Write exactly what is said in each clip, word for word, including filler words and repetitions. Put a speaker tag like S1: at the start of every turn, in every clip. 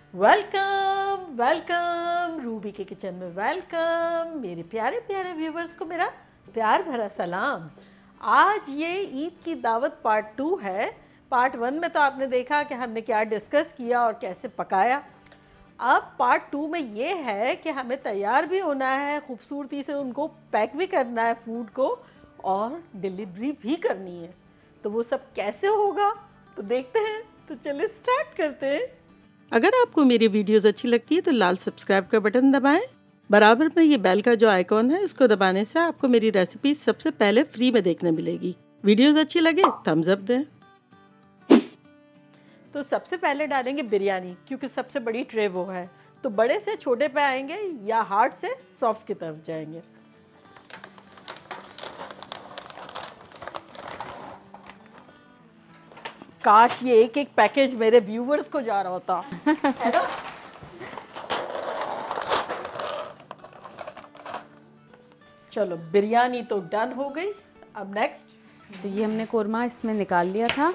S1: Welcome welcome Ruby के kitchen में welcome. मेरे प्यारे प्यारे व्यूवर्स को मेरा प्यार भरा सलाम। आज ये ईद की दावत पार्ट टू है। पार्ट वन में तो आपने देखा कि हमने क्या डिस्कस किया और कैसे पकाया। अब पार्ट टू में ये है कि हमें तैयार भी होना है, खूबसूरती से उनको पैक भी करना है फूड को, और डिलीवरी भी करनी है। तो वो सब कैसे होगा तो देखते हैं। तो चलिए स्टार्ट करते हैं। अगर आपको मेरी वीडियोस अच्छी लगती है तो लाल सब्सक्राइब का बटन दबाएं। बराबर में ये बेल का जो आइकॉन है उसको दबाने से आपको मेरी रेसिपी सबसे पहले फ्री में देखने मिलेगी। वीडियोस अच्छी लगे थम्स अप दें। तो सबसे पहले डालेंगे बिरयानी, क्योंकि सबसे बड़ी ट्रे वो है। तो बड़े से छोटे पे आएंगे या हार्ड से सॉफ्ट की तरफ जाएंगे। काश ये एक एक पैकेज मेरे व्यूवर्स को जा रहा होता है ना। चलो बिरयानी तो डन हो गई। अब नेक्स्ट,
S2: तो ये हमने कोरमा इसमें निकाल लिया था।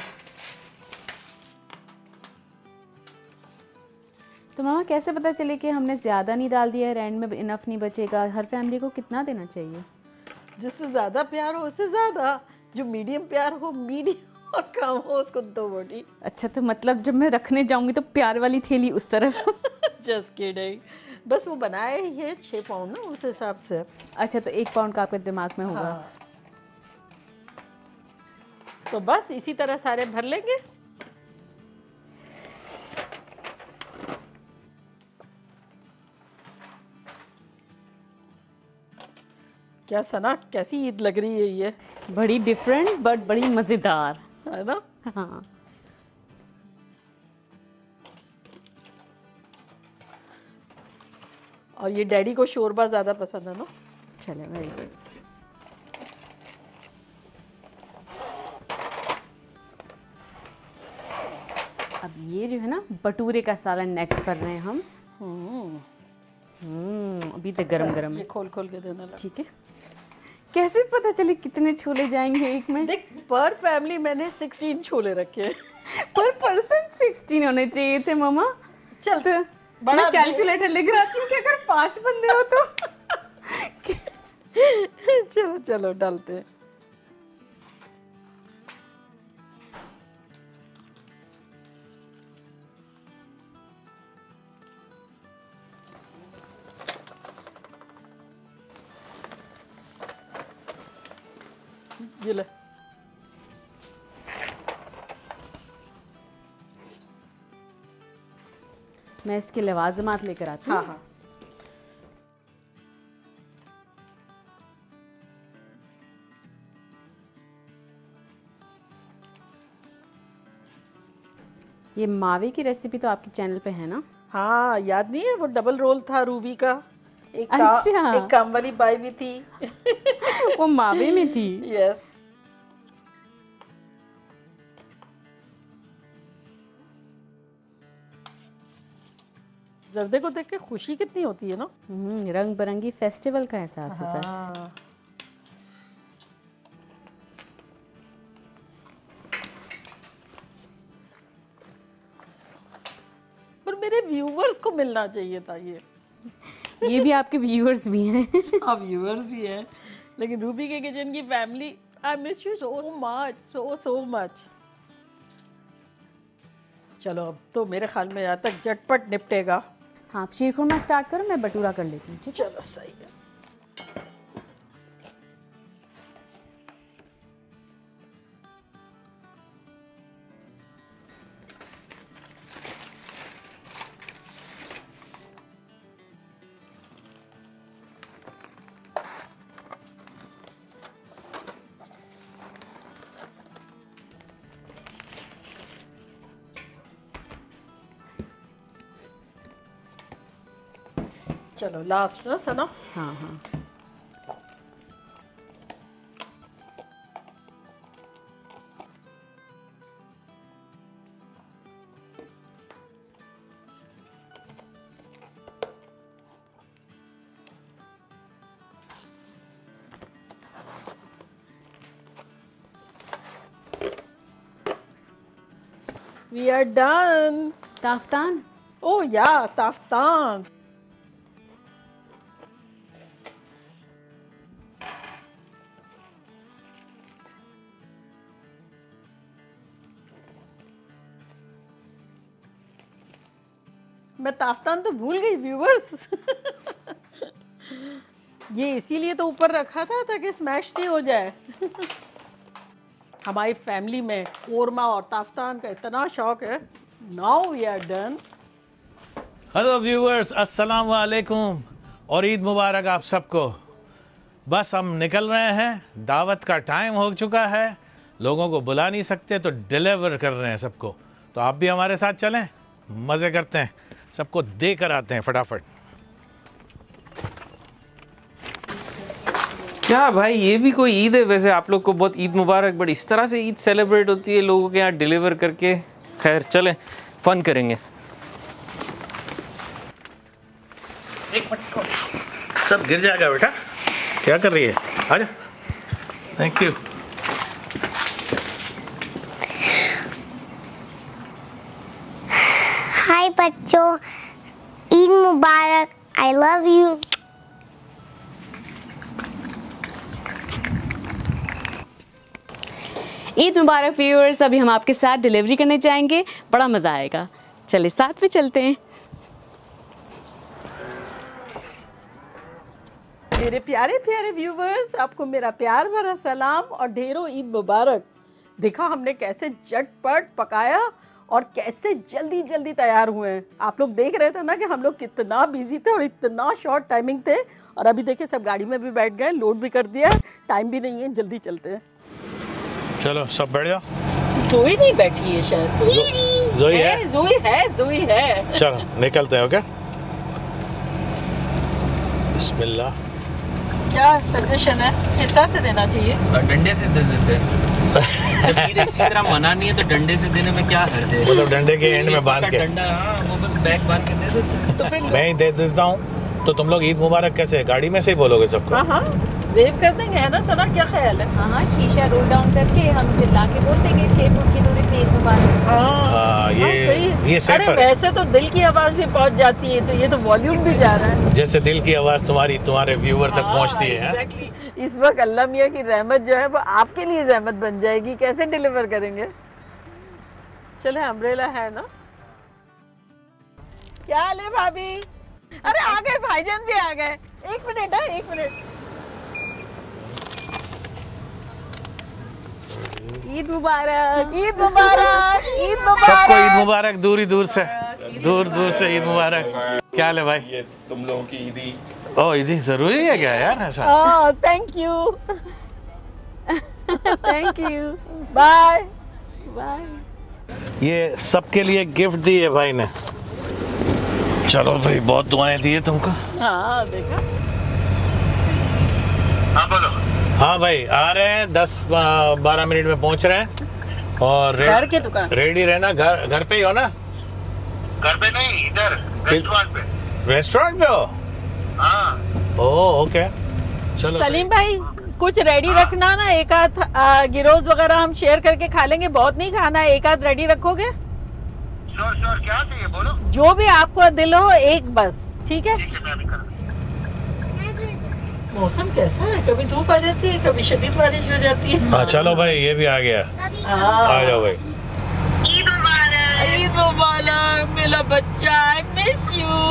S2: तो मामा कैसे पता चले कि हमने ज़्यादा नहीं डाल दिया है, एंड में इनफ नहीं बचेगा? हर फैमिली को कितना देना चाहिए?
S1: जिससे ज़्यादा प्यार हो उससे ज़्यादा, जो मीडियम प्यार हो मीडियम, और कम हो उसको दो बोटी।
S2: अच्छा, तो मतलब जब मैं रखने जाऊंगी तो प्यार वाली थैली उस तरफ।
S1: Just kidding. बस वो बनाए ही है छः पाउंड ना, उस हिसाब से।
S2: अच्छा, तो एक पाउंड का आपके दिमाग में होगा।
S1: हाँ। तो बस इसी तरह सारे भर लेंगे। क्या सना, कैसी ईद लग रही है ये?
S2: बड़ी डिफरेंट बट बड़ी मज़ेदार
S1: है ना।
S2: हाँ।
S1: और ये डैडी को शोरबा ज़्यादा पसंद है ना।
S2: चले, वेरी गुड। अब ये जो है ना भटूरे का सालन नेक्स्ट कर रहे हैं हम। हम्म अभी तक गरम गरम है।
S1: ये खोल खोल के देना लगा।
S2: ठीक है। कैसे पता चले कितने छोले जाएंगे एक में?
S1: देख, पर फैमिली मैंने सोलह छोले रखे हैं।
S2: पर पर्सन सोलह होने चाहिए थे मामा।
S1: चल
S2: तो
S1: बड़ा
S2: मैं कैलकुलेटर लेकर आती हूँ कि अगर पांच बंदे हो तो।
S1: चलो चलो डालते हैं। ये ले।
S2: मैं इसके लवाजमात लेकर आती हूँ।
S1: हाँ हाँ।
S2: ये मावे की रेसिपी तो आपके चैनल पे है ना?
S1: हाँ, याद नहीं है वो डबल रोल था रूबी का। एक का,
S2: अच्छा।
S1: एक काम वाली बाई भी थी।
S2: वो मावे में थी।
S1: यस। जर्दे को देख के खुशी कितनी होती है ना।
S2: हम्म रंग बिरंगी फेस्टिवल का एहसास होता है।
S1: हाँ। पर मेरे व्यूवर्स को मिलना चाहिए था ये।
S2: ये भी आपके व्यूअर्स भी हैं।
S1: हाँ, व्यूअर्स भी हैं, लेकिन रूबी के किचन की family, I miss you so much, so so much. चलो अब तो मेरे ख्याल में यहाँ तक झटपट निपटेगा।
S2: हाँ, आप शीर खुरमा स्टार्ट करो, मैं भटूरा कर लेती हूँ। ठीक है,
S1: चलो सही है। चलो लास्ट ना सना।
S2: हाँ हाँ।
S1: We are done.
S2: Taftan
S1: Oh ja, Taftan. मैं ताफ्तान तो भूल गई व्यूवर्स। ये इसीलिए तो ऊपर रखा था ताकि स्मैश नहीं हो जाए। हमारी फैमिली में कोरमा और ताफ्तान का इतना शौक है। Now we are done.
S3: Hello viewers, अस्सलाम वालेकुम और ईद मुबारक आप सबको। बस हम निकल रहे हैं, दावत का टाइम हो चुका है। लोगों को बुला नहीं सकते तो डिलीवर कर रहे हैं सबको। तो आप भी हमारे साथ चलें, मज़े करते हैं, सबको दे कर आते हैं फटाफट।
S4: क्या भाई, ये भी कोई ईद है? वैसे आप लोग को बहुत ईद मुबारक, बट इस तरह से ईद सेलिब्रेट होती है लोगों के यहाँ डिलीवर करके। खैर चलें, फन करेंगे।
S3: एक मिनट, सब गिर जाएगा बेटा। क्या कर रही है? आजा। Thank you.
S5: हाय बच्चों, ईद मुबारक। I love you.
S2: ईद मुबारक व्यूअर्स। अभी हम आपके साथ डिलीवरी करने जाएंगे, बड़ा मज़ा आएगा। चलिए साथ में चलते हैं।
S1: मेरे प्यारे प्यारे व्यूवर्स, आपको मेरा प्यार भरा सलाम और ढेरों ईद मुबारक। देखा हमने कैसे झटपट पकाया और कैसे जल्दी जल्दी तैयार हुए हैं। आप लोग देख रहे थे ना कि हम लोग कितना बिजी थे और इतना शॉर्ट टाइमिंग थे। और अभी देखिए सब गाड़ी में भी बैठ गए, लोड भी कर दिया, टाइम भी नहीं है, जल्दी चलते हैं।
S3: चलो सब बैठ जाओ।
S1: जोई नहीं बैठी है शायद।
S3: जोई है,
S1: जोई है, जोई है।
S3: चलो निकलते हैं। ओके, बिस्मिल्लाह।
S1: क्या सजेशन है, किस तरह से देना चाहिए?
S4: डंडे से दे देते हैं। जब ईद इसी तरह मना नहीं है तो डंडे से देने में क्या हर्ज है?
S3: मतलब डंडे के एंड में बांध के।
S4: डंडा, हाँ, वो बस बैग बांध के दे देते हैं।
S1: तो फिर
S3: मैं ही दे देता हूँ। तो तुम लोग ईद मुबारक कैसे गाड़ी में से ही बोलोगे सबको?
S1: हाँ हाँ वेव कर देंगे, है ना सना? क्या ख्याल है?
S2: हाँ हाँ, शीशा रोल डाउन करके हम चिल्ला के बोल देंगे छः फुट की दूरी से ईद मुबारक।
S3: हाँ, ये ये
S1: अरे
S3: सेफर है।
S1: वैसे तो दिल की आवाज भी पहुंच जाती है, तो ये तो वॉल्यूम भी जा रहा है।
S3: जैसे दिल की आवाज तुम्हारी तुम्हारे व्यूअर तक
S1: हाँ,
S3: पहुंचती है।
S1: exactly। इस वक्त अल्लाह मियाँ की रहमत जो है वो आपके लिए रहमत बन जाएगी। कैसे डिलीवर करेंगे? चले, अम्ब्रेला है ना? क्या हाल है भाभी? अरे आ गए, भाईजान भी आ गए। एक मिनट है, एक मिनट। ईद मुबारक, ईद मुबारक, ईद मुबारक।
S3: सबको ईद मुबारक, दूरी दूर से, दूर दूर से ईद मुबारक। क्या हाल है भाई?
S6: ये तुम लोगों की ईदी।
S3: ओ ईदी जरूरी है क्या यार ऐसा?
S1: Oh thank you, thank you, bye bye.
S3: ये सबके लिए गिफ्ट दी है भाई ने। चलो भाई, बहुत दुआएं दी है तुमको।
S1: हाँ देखा।
S6: हाँ बोलो।
S3: हाँ भाई, आ रहे हैं, दस बारह मिनट में पहुंच रहे हैं। और रे,
S1: घर के दुकान
S3: रेडी रहना। घर घर पे ही हो ना?
S6: घर पे नहीं, इधर रेस्टोरेंट पे।
S3: रेस्टोरेंट पे हो?
S6: हाँ।
S3: ओह ओके, चलो।
S1: सलीम भाई कुछ रेडी रखना ना, एक आध गिरोज वगैरह हम शेयर करके खा लेंगे, बहुत नहीं खाना है। एक आध रेडी रखोगे?
S6: श्योर श्योर, क्या चाहिए बोलो।
S1: जो भी आपको दिल हो, एक बस। ठीक है?
S6: ठीक है, मैं भी कर।
S1: मौसम कैसा है? कभी धूप आ जाती है, कभी शदीद बारिश हो जाती है।
S3: हाँ चलो भाई, ये भी आ गया।
S1: हाँ।
S3: आ जाओ भाई।
S6: ईद मुबारक।
S1: ईद मुबारक मेरा बच्चा, आई मिस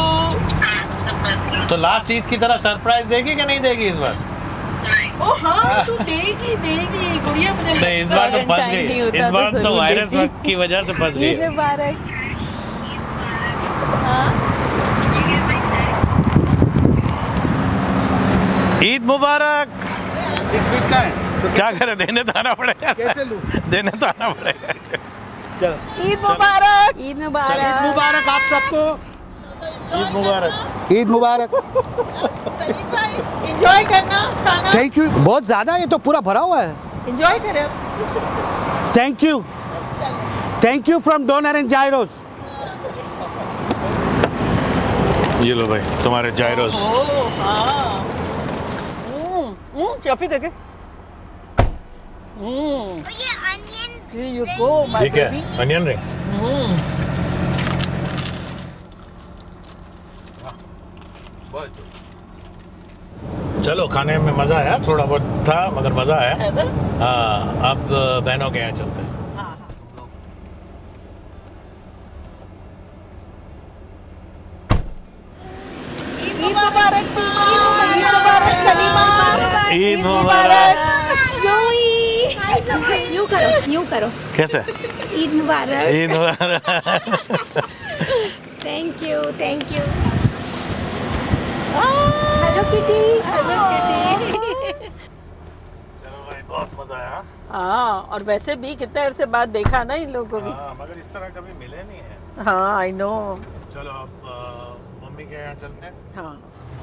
S1: यू।
S3: तो लास्ट ईद की तरह सरप्राइज देगी कि नहीं देगी इस बार?
S1: ओ हाँ तू देगी देगी गुड़िया, मुझे
S3: नहीं, इस बार तो फंस
S2: Valentine नहीं
S3: गई।
S2: होता
S3: इस
S2: तो
S3: बार तो
S2: जरूर
S3: वायरस
S2: देती।
S3: की वजह से फंस गई।
S2: ईद मुबारक।
S3: ईद मुबारक।
S6: सिक्स फीट का है तो
S3: क्या करे, देने तो आना पड़ेगा।
S6: कैसे लूं?
S3: देने तो आना पड़ेगा।
S6: चलो,
S1: ईद मुबारक।
S2: ईद
S6: ईद
S2: मुबारक।
S6: मुबारक आप सबको।
S3: ईद मुबारक।
S6: ईद मुबारक।
S1: सलीम भाई एंजॉय करना खाना,
S6: थैंक यू। बहुत ज्यादा, ये तो पूरा भरा हुआ है।
S1: एंजॉय करें।
S6: Thank you, thank you from doner and gyros.
S3: ये लो भाई तुम्हारे जायरोस।
S1: ओह हाँ, शफी देखे। Here you go, my
S3: ठीक है,
S1: baby.
S3: Onion ring. चलो खाने में मजा आया, थोड़ा बहुत था मगर मजा आया।
S1: है ना?
S3: हाँ, अब बहनों के यहाँ चलते हैं।
S1: हाँ ईद मुबारक सीमा, ईद मुबारक सलीमा,
S3: ईद मुबारक।
S7: यूं करो यूं करो
S3: कैसे?
S7: ईद मुबारक।
S3: ईद मुबारक।
S7: Thank you thank you.
S1: Hello Kitty, hello Kitty.
S3: चलो भाई, बहुत मजा आया।
S1: हाँ, और वैसे भी कितने अरसे बाद देखा ना इन लोगों को भी।
S3: हाँ, मगर इस तरह कभी मिले नहीं है।
S1: हाँ आई नो।
S3: चलो अब अ, मम्मी के यहाँ चलते हैं।
S1: हाँ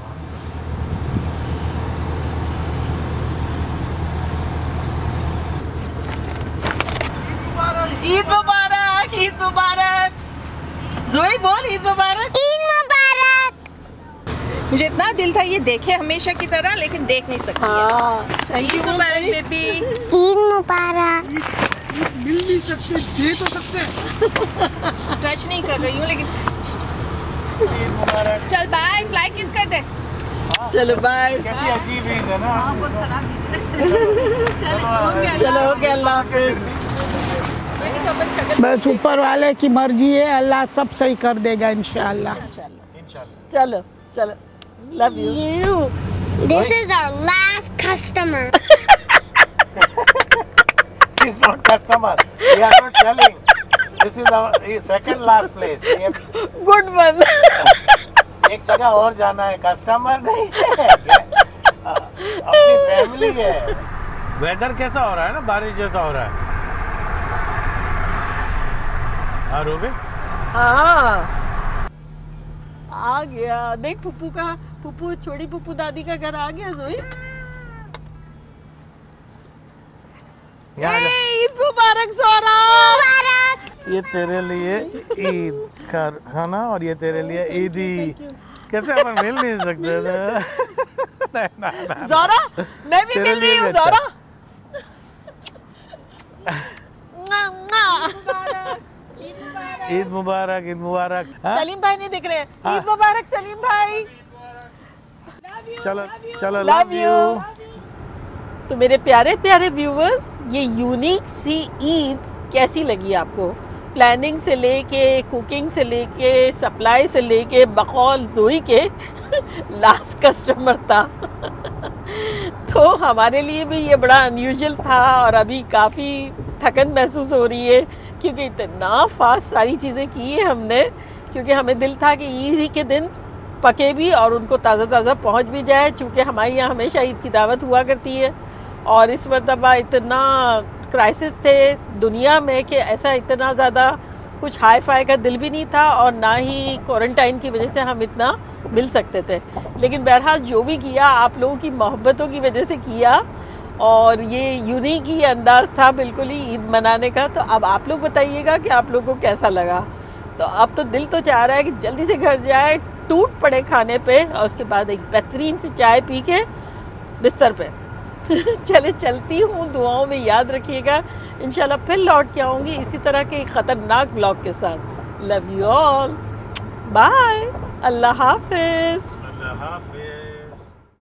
S1: ईद मुबारक, ईद मुबारक। जोई बोल ईद मुबारक।
S5: ईद मुबारक।
S8: मुझे इतना दिल था ये देखे हमेशा की तरह, लेकिन देख नहीं सकती।
S1: हाँ
S8: ईद मुबारक बेबी।
S5: ईद मुबारक।
S6: मिल नहीं सकते, दे तो सकते।
S8: टच नहीं कर रही हूँ लेकिन। चल बाय, फ्लाई किस कर दे।
S1: चलो बाय।
S3: कैसी अजीब ईद है ना।
S1: चलो हो गया, अल्लाह हाफिज।
S9: बस ऊपर वाले की मर्जी है, अल्लाह सब सही कर देगा इंशाल्लाह।
S1: चलो चलो, love you.
S5: You. This is our last customer.
S3: He's not customer. We are not selling. This is our second last place. We have
S1: good one.
S3: एक जगह और जाना है, कस्टमर नहीं है, अपनी फैमिली है। वेदर कैसा हो रहा है ना, बारिश जैसा हो रहा है। हाँ रूबी,
S1: हाँ आ गया। देख पुप्पू का, पुप्पू छोटी पुप्पू दादी का घर आ गया। जोई
S3: यहाँ आ जा।
S1: ईद मुबारक जोरा।
S3: ये तेरे लिए ईद का खाना और ये तेरे लिए ईदी। कैसे अपन मिल नहीं सकते थे? नहीं, ना, ना, ना।
S1: जोरा मैं भी
S3: तेरे
S1: मिल रही
S3: लिए
S1: हूँ
S3: भी अच्छा।
S1: जोरा। ना, ना।
S3: ईद मुबारक, ईद मुबारक। हाँ?
S1: सलीम भाई नहीं दिख रहे। ईद मुबारक सलीम भाई।
S3: चलो चलो,
S1: लव यू। तो मेरे प्यारे प्यारे व्यूवर्स, ये यूनिक सी ईद कैसी लगी आपको? प्लानिंग से लेके, कुकिंग से लेके, सप्लाई से लेके, बकौल जोई के लास्ट कस्टमर था। तो हमारे लिए भी ये बड़ा अनयूजुअल था और अभी काफ़ी थकन महसूस हो रही है, क्योंकि इतना फास्ट सारी चीज़ें की है हमने, क्योंकि हमें दिल था कि ईद ही के दिन पके भी और उनको ताज़ा ताज़ा पहुंच भी जाए, चूँकि हमारे यहाँ हमेशा ईद की दावत हुआ करती है। और इस मरतबा इतना क्राइसिस थे दुनिया में कि ऐसा इतना ज़्यादा कुछ हाई फाई का दिल भी नहीं था, और ना ही क्वारंटाइन की वजह से हम इतना मिल सकते थे। लेकिन बहरहाल जो भी किया आप लोगों की मोहब्बतों की वजह से किया, और ये यूनिक ही अंदाज़ था बिल्कुल ही ईद मनाने का। तो अब आप लोग बताइएगा कि आप लोगों को कैसा लगा। तो अब तो दिल तो चाह रहा है कि जल्दी से घर जाए, टूट पड़े खाने पे, और उसके बाद एक बेहतरीन सी चाय पी के बिस्तर पे। चले चलती हूँ, दुआओं में याद रखिएगा। इंशाल्लाह फिर लौट के आऊँगी इसी तरह के ख़तरनाक व्लॉग के साथ। लव यू ऑल, बाय, अल्लाह हाफिज़।
S3: अल्लाह हाफिज।